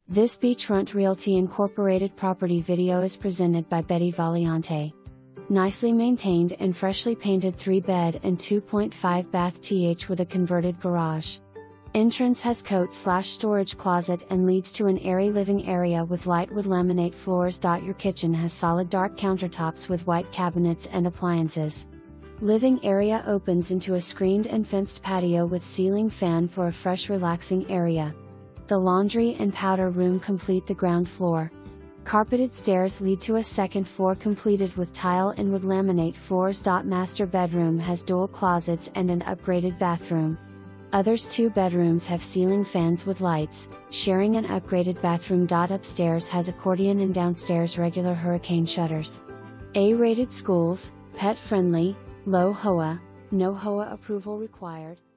This Beachfront Realty Incorporated property video is presented by Betty Valiante. Nicely maintained and freshly painted 3-bed and 2.5-bath th with a converted garage. Entrance has coat/storage closet and leads to an airy living area with light wood laminate floors. Your kitchen has solid dark countertops with white cabinets and appliances. Living area opens into a screened and fenced patio with ceiling fan for a fresh relaxing area. The laundry and powder room complete the ground floor. Carpeted stairs lead to a second floor completed with tile and wood laminate floors. Master bedroom has dual closets and an upgraded bathroom. Others 2 bedrooms have ceiling fans with lights, sharing an upgraded bathroom. Upstairs has accordion and downstairs regular hurricane shutters. A-rated schools, pet friendly, low HOA, no HOA approval required.